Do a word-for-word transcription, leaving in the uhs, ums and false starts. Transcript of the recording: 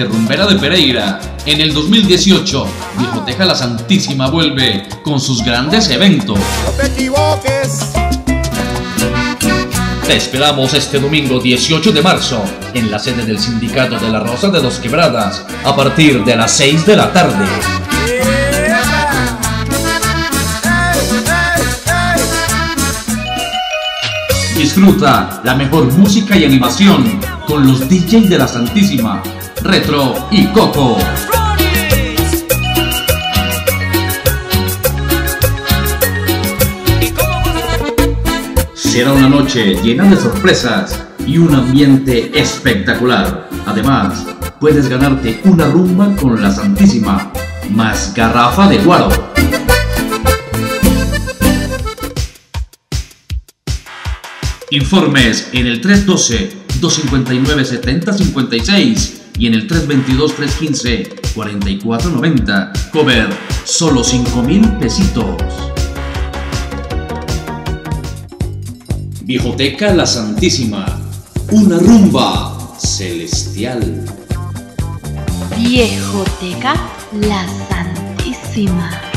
Noche Rumbera de Pereira. En el dos mil dieciocho, Viejoteca La Santísima vuelve con sus grandes eventos. No te equivoques. Te esperamos este domingo dieciocho de marzo en la sede del Sindicato de la Rosa de Dos Quebradas a partir de las seis de la tarde. Disfruta la mejor música y animación con los D Js de La Santísima, Retro y Coco. Será una noche llena de sorpresas y un ambiente espectacular. Además, puedes ganarte una rumba con La Santísima, más garrafa de guaro. Informes en el tres uno dos, dos cinco nueve, siete cero cinco seis y en el tres dos dos, tres uno cinco, cuatro cuatro nueve cero. Cover solo cinco mil pesitos. Viejoteca La Santísima, una rumba celestial. Viejoteca La Santísima.